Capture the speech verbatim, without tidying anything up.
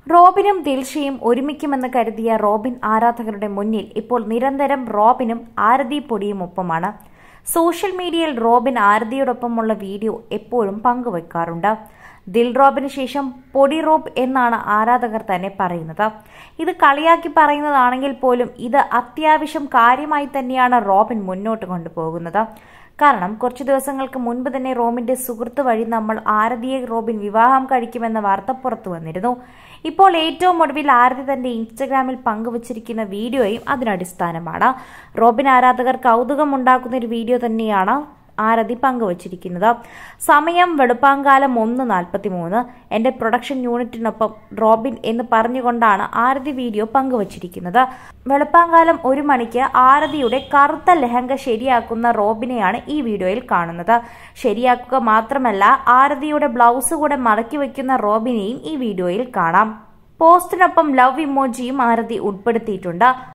റോബിനും ദിൽഷയും ഒരുമിക്കുമെന്ന് കരുതിയ റോബിൻ ആരാധകരുടെ മുന്നിൽ ഇപ്പോൾ നിരന്തരം റോബിനും ആരതി പൊടിയുമൊപ്പമാണ്. സോഷ്യൽ മീഡിയയിൽ റോബിൻ ആരതിയോടൊപ്പമുള്ള വീഡിയോ എപ്പോഴും പങ്കുവെക്കാറുണ്ട്. ദിൽ റോബിന് ശേഷം പൊടി റോബ് എന്നാണ് ആരാധകർ തന്നെ പറയുന്നത്. ഇത് കളിയാക്കി പറയുന്നതാണെങ്കിൽ പോലും ഇത് അത്യാവശ്യം കാര്യമായി തന്നെയാണ് റോബിൻ മുന്നോട്ട് കൊണ്ടുപോകുന്നത്. കാരണം കുറച്ചു ദിവസങ്ങൾക്ക് മുൻപ് തന്നെ റോബിന്റെ സുഹൃത്ത് വഴി നമ്മൾ ആരതിയെ റോബിൻ വിവാഹം കഴിക്കുമെന്ന വാർത്ത പുറത്തു വന്നിരുന്നു. ഇപ്പോൾ ഏറ്റവും ഒടുവിൽ ആരതി തന്റെ ഇൻസ്റ്റഗ്രാമിൽ പങ്കുവച്ചിരിക്കുന്ന വീഡിയോയും അതിനടിസ്ഥാനമാണ്. റോബിൻ ആരാധകർ കൗതുകമുണ്ടാക്കുന്ന ഒരു വീഡിയോ തന്നെയാണ് ആരതി പങ്കുവച്ചിരിക്കുന്നത്. സമയം വെളുപ്പാങ്കാലം ഒന്ന് നാൽപ്പത്തി മൂന്ന്. എന്റെ പ്രൊഡക്ഷൻ യൂണിറ്റിനൊപ്പം റോബിൻ എന്ന് പറഞ്ഞുകൊണ്ടാണ് ആരതി വീഡിയോ പങ്കുവച്ചിരിക്കുന്നത്. വെളുപ്പാങ്കാലം ഒരു മണിക്ക് ആരതിയുടെ കറുത്ത ലെഹങ്ക ശരിയാക്കുന്ന റോബിനെയാണ് ഈ വീഡിയോയിൽ കാണുന്നത്. ശരിയാക്കുക മാത്രമല്ല, ആരതിയുടെ ബ്ലൗസ് കൂടെ മടക്കി വയ്ക്കുന്ന റോബിനെയും ഈ വീഡിയോയിൽ കാണാം. പോസ്റ്റിനൊപ്പം ലവ് ഇമോജിയും ആരതി ഉൾപ്പെടുത്തിയിട്ടുണ്ട്.